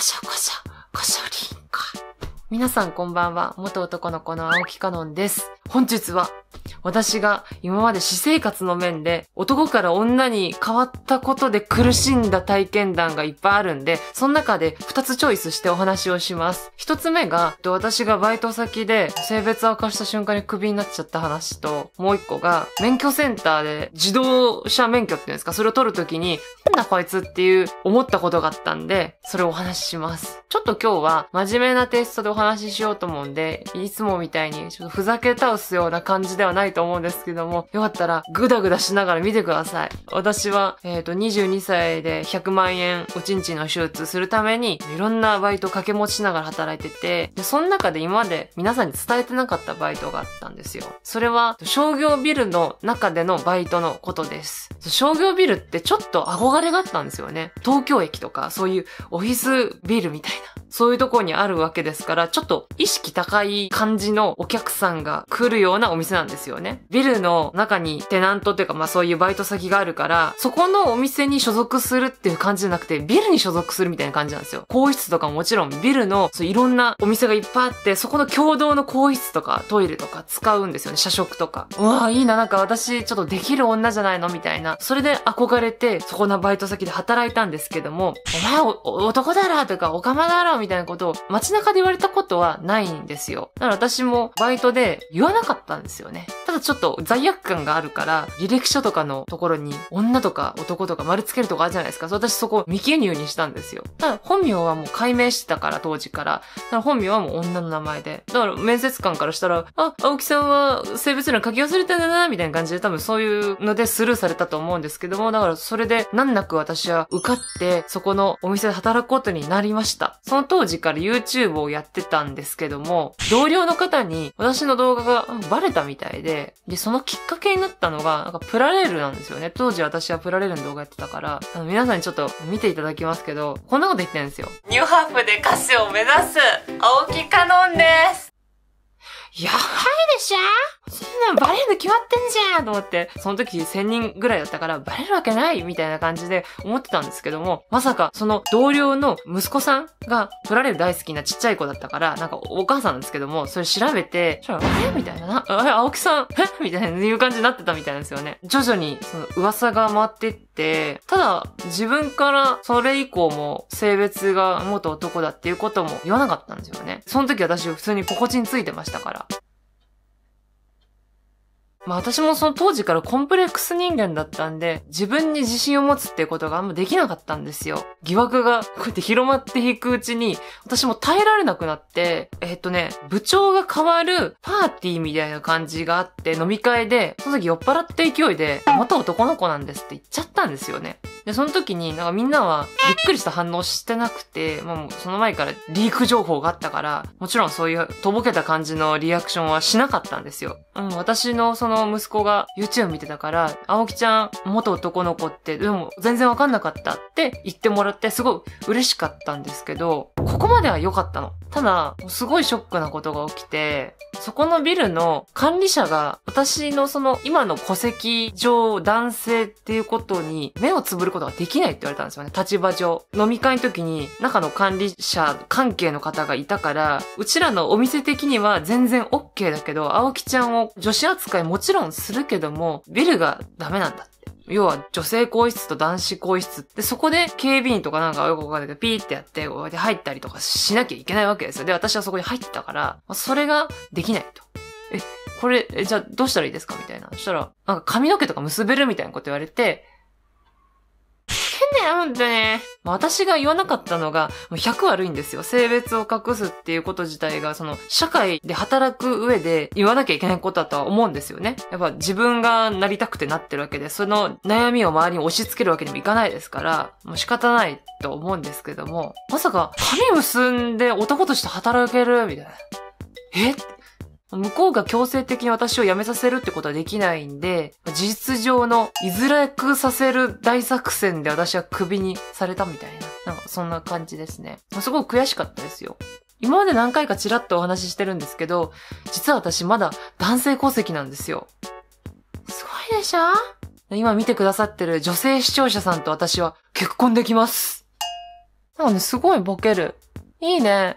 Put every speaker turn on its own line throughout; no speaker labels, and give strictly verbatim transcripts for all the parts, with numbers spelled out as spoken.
しょこしょ、こしょりんこ。皆さんこんばんは。元男の子の青木かのんです。本日は、私が今まで私生活の面で男から女に変わったことで苦しんだ体験談がいっぱいあるんで、その中でふたつチョイスしてお話をします。ひとつめが、私がバイト先で性別を明かした瞬間にクビになっちゃった話と、もういっこが、免許センターで自動車免許っていうんですか、それを取るときに、なんだこいつっていう思ったことがあったんで、それをお話しします。ちょっと今日は真面目なテイストでお話ししようと思うんで、いつもみたいにちょっとふざけ倒すような感じではないと思うんですけども、よかったらグダグダしながら見てください。私は、えっと、にじゅうにさいでひゃくまんえんおちんちんの手術するために、いろんなバイト掛け持ちしながら働いてて、で、その中で今まで皆さんに伝えてなかったバイトがあったんですよ。それは、商業ビルの中でのバイトのことです。商業ビルってちょっと憧れがあったんですよね。東京駅とか、そういうオフィスビルみたいな。そういうところにあるわけですから、ちょっと意識高い感じのお客さんが来るようなお店なんですよね。ビルの中にテナントっていうか、まあそういうバイト先があるから、そこのお店に所属するっていう感じじゃなくて、ビルに所属するみたいな感じなんですよ。更衣室とかももちろんビルのそういろんなお店がいっぱいあって、そこの共同の更衣室とかトイレとか使うんですよね。社食とか。うわぁ、いいな、なんか私ちょっとできる女じゃないのみたいな。それで憧れて、そこのバイト先で働いたんですけども、お前お男だろとか、おかまだろみたいなことを街中で言われたことはないんですよ。だから私もバイトで言わなかったんですよね。ただちょっと罪悪感があるから、履歴書とかのところに女とか男とか丸つけるとかあるじゃないですか。私そこ未記入にしたんですよ。ただ本名はもう解明してたから当時から。だから本名はもう女の名前で。だから面接官からしたら、あ、青木さんは性別欄書き忘れたんだな、みたいな感じで多分そういうのでスルーされたと思うんですけども、だからそれで難なく私は受かって、そこのお店で働くことになりました。その当時から YouTube をやってたんですけども、同僚の方に私の動画がバレたみたいで、で、そのきっかけになったのが、なんかプラレールなんですよね。当時私はプラレールの動画やってたから、あの皆さんにちょっと見ていただきますけど、こんなこと言ってるんですよ。ニューハーフで歌手を目指す、青木かのんです。やばいでしょ？そんなんバレるの決まってんじゃんと思って、その時せんにんぐらいだったからバレるわけないみたいな感じで思ってたんですけども、まさかその同僚の息子さんがプラレール大好きなちっちゃい子だったから、なんかお母さんなんですけども、それ調べて、そしたら、あれみたいな、な、あれ青木さん、えみたいないう感じになってたみたいなんですよね。徐々にその噂が回っていって、ただ自分からそれ以降も性別が元男だっていうことも言わなかったんですよね。その時私普通にポコチンついてましたから。まあ私もその当時からコンプレックス人間だったんで、自分に自信を持つっていうことがあんまできなかったんですよ。疑惑がこうやって広まっていくうちに、私も耐えられなくなって、えっとね、部長が変わるパーティーみたいな感じがあって飲み会で、その時酔っ払って勢いで、元男の子なんですって言っちゃったんですよね。で、その時になんかみんなはびっくりした反応してなくて、もうその前からリーク情報があったから、もちろんそういうとぼけた感じのリアクションはしなかったんですよ。うん、私のその息子が YouTube 見てたから、青木ちゃん元男の子ってでも全然わかんなかったって言ってもらってすごい嬉しかったんですけど、ここまでは良かったの。ただ、すごいショックなことが起きて、そこのビルの管理者が私のその今の戸籍上男性っていうことに目をつぶることができないって言われたんですよね。立場上。飲み会の時に中の管理者関係の方がいたから、うちらのお店的には全然 OK だけど、青木ちゃんを女子扱いもちろんするけども、ビルがダメなんだって。要は女性更衣室と男子更衣室で、そこで警備員とかなんかよくわかんないけどピーってやってこうやって入ったりとかしなきゃいけないわけですよ。で、私はそこに入ってたからそれができないと。え、これえじゃあどうしたらいいですかみたいな。そしたらなんか髪の毛とか結べるみたいなこと言われて、変だよ、ほんとね。私が言わなかったのが、もうひゃく悪いんですよ。性別を隠すっていうこと自体が、その、社会で働く上で言わなきゃいけないことだとは思うんですよね。やっぱ自分がなりたくてなってるわけで、その悩みを周りに押し付けるわけにもいかないですから、もう仕方ないと思うんですけども、まさか、髪結んで男として働けるみたいな。え向こうが強制的に私を辞めさせるってことはできないんで、事実上の居づらくさせる大作戦で私はクビにされたみたいな。なんかそんな感じですね。すごい悔しかったですよ。今まで何回かちらっとお話ししてるんですけど、実は私まだ男性戸籍なんですよ。すごいでしょ？今見てくださってる女性視聴者さんと私は結婚できます。 なんかね、すごいボケる。いいね。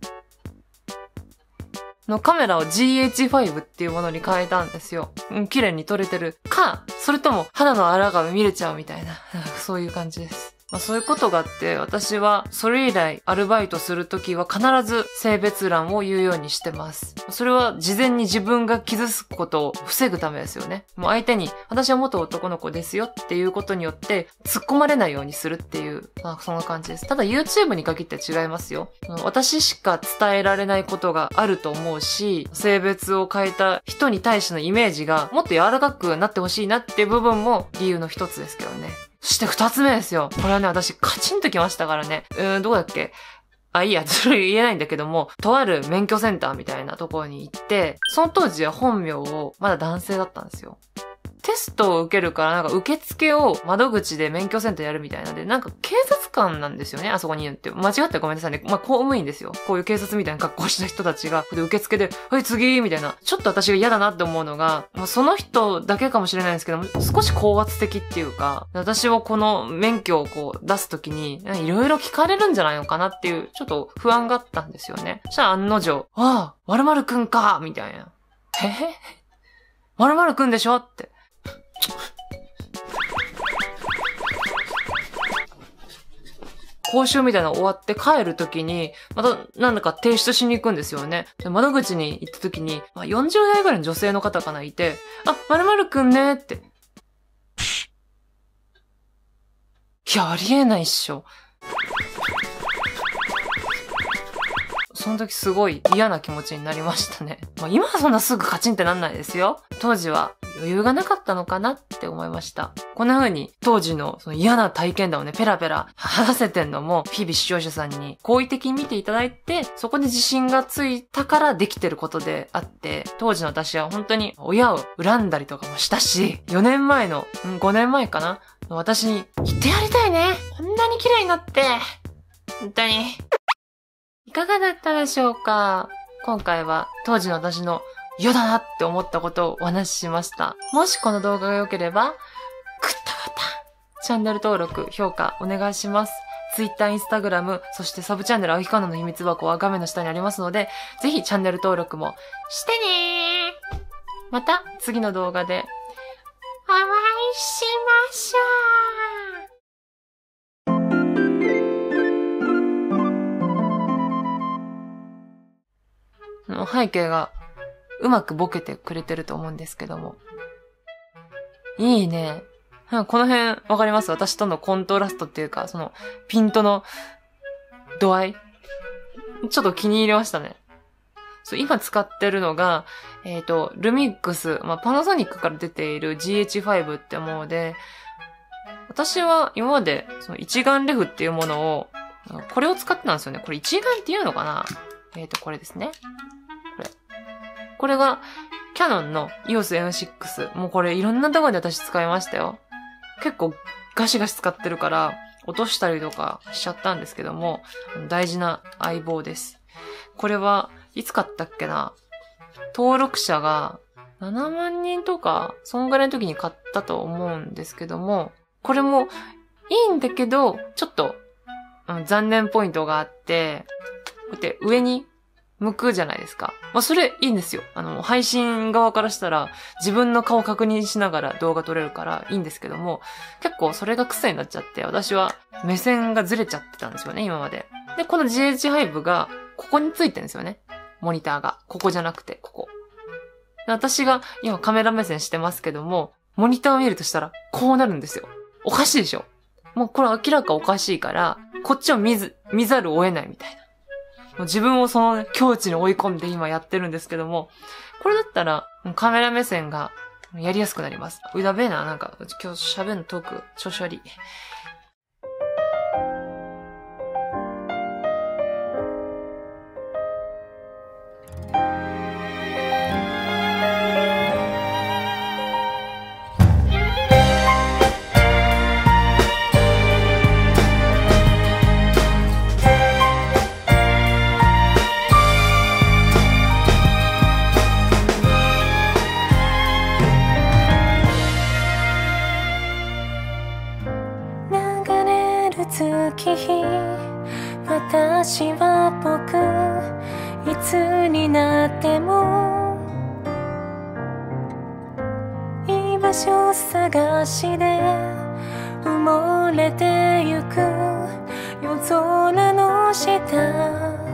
のカメラを ジーエイチファイブ っていうものに変えたんですよ。うん、綺麗に撮れてるか、それとも肌の荒が見れちゃうみたいな、そういう感じです。まあ、そういうことがあって、私はそれ以来アルバイトするときは必ず性別欄を言うようにしてます。それは事前に自分が傷つくことを防ぐためですよね。もう相手に私は元男の子ですよっていうことによって突っ込まれないようにするっていう、まあ、そんな感じです。ただ YouTube に限って違いますよ。私しか伝えられないことがあると思うし、性別を変えた人に対してのイメージがもっと柔らかくなってほしいなっていう部分も理由の一つですけどね。そして二つ目ですよ。これはね、私カチンときましたからね。うーん、どこだっけ？あ、いいや、それ言えないんだけども、とある免許センターみたいなところに行って、その当時は本名を、まだ男性だったんですよ。テストを受けるから、なんか受付を窓口で免許センターやるみたいなんで、なんか警察官なんですよね、あそこにいるって。間違ってごめんなさいね。まあ、公務員ですよ。こういう警察みたいな格好した人たちが、で、受付で、はい、次みたいな。ちょっと私が嫌だなって思うのが、まあ、その人だけかもしれないんですけども、少し高圧的っていうか、私をこの免許をこう出すときに、いろいろ聞かれるんじゃないのかなっていう、ちょっと不安があったんですよね。そしたら案の定、ああ、〇〇くんかみたいな。えへ〇〇くんでしょって。講習みたいなの終わって帰るときに、またなんだか提出しに行くんですよね。で窓口に行ったときに、まあ、よんじゅう代ぐらいの女性の方かないて、あ、〇〇くんねって。いや、ありえないっしょ。その時すごい嫌な気持ちになりましたね。まあ、今はそんなすぐカチンってなんないですよ。当時は余裕がなかったのかなって思いました。こんな風に当時のその嫌な体験談をね、ペラペラ話せてんのも、日々視聴者さんに好意的に見ていただいて、そこで自信がついたからできてることであって、当時の私は本当に親を恨んだりとかもしたし、よねんまえの、んごねんまえかな私に言ってやりたいね。こんなに綺麗になって。本当に。いかがだったでしょうか？今回は当時の私の嫌だなって思ったことをお話ししました。もしこの動画が良ければ、グッドボタン、チャンネル登録、評価お願いします。Twitter、Instagram、そしてサブチャンネル、青木かなの秘密箱は画面の下にありますので、ぜひチャンネル登録もしてねー。また次の動画でお会いしましょう。背景がうまくボケてくれてると思うんですけども。いいね。この辺わかります？私とのコントラストっていうか、そのピントの度合い。ちょっと気に入りましたね。そう今使ってるのが、えっと、ルミックス、まあ、パナソニックから出ている ジーエイチファイブ ってもので、私は今までその一眼レフっていうものを、これを使ってたんですよね。これ一眼っていうのかな？えっと、これですね。これ。これが、キャノンの イーオーエスエムシックス。もうこれいろんなところで私使いましたよ。結構ガシガシ使ってるから、落としたりとかしちゃったんですけども、大事な相棒です。これはいつ買ったっけな？登録者がななまんにんとか、そんぐらいの時に買ったと思うんですけども、これもいいんだけど、ちょっと、うん、残念ポイントがあって、こうやって上に向くじゃないですか。まあ、それいいんですよ。あの、配信側からしたら自分の顔確認しながら動画撮れるからいいんですけども、結構それが癖になっちゃって、私は目線がずれちゃってたんですよね、今まで。で、この ジーエイチファイブ がここについてるんですよね。モニターが。ここじゃなくて、ここ。私が今カメラ目線してますけども、モニターを見るとしたらこうなるんですよ。おかしいでしょ？もうこれ明らかおかしいから、こっちを見ず、見ざるを得ないみたいな。もう自分をその境地に追い込んで今やってるんですけども、これだったらカメラ目線がやりやすくなります。うだべえな、なんか今日喋るのトーク調子悪い。
月日私は僕、いつになっても居場所探しで埋もれてゆく夜空の下